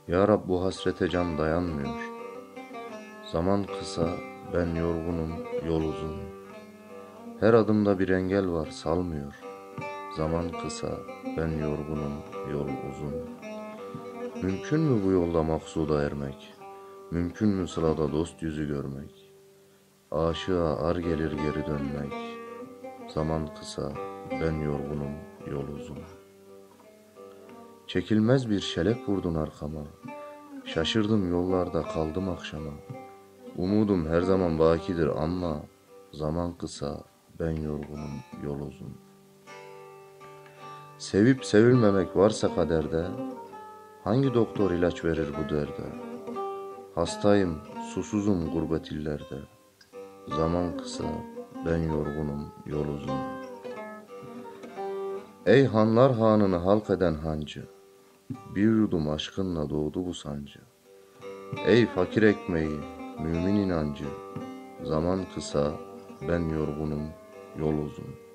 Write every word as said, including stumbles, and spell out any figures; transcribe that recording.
Ya Rab, bu hasrete can dayanmıyor. Zaman kısa, ben yorgunum, yol uzun. Her adımda bir engel var, salmıyor. Zaman kısa, ben yorgunum, yol uzun. Mümkün mü bu yolda maksuda ermek? Mümkün mü sılada dost yüzü görmek? Aşığa ar gelir geri dönmek. Zaman kısa, ben yorgunum, yol uzun. Çekilmez bir şelek vurdun arkama. Şaşırdım yollarda kaldım akşama. Umudum her zaman bakidir ama zaman kısa, ben yorgunum, yol uzun. Sevip sevilmemek varsa kaderde, hangi doktor ilaç verir bu derde? Hastayım, susuzum gurbet illerde. Zaman kısa, ben yorgunum, yol uzun. Ey hanlar hanını halk eden hancı, bir yudum aşkınla doğdu bu sancı. Ey fakir ekmeği, mümin inancı, zaman kısa, ben yorgunum, yol uzun.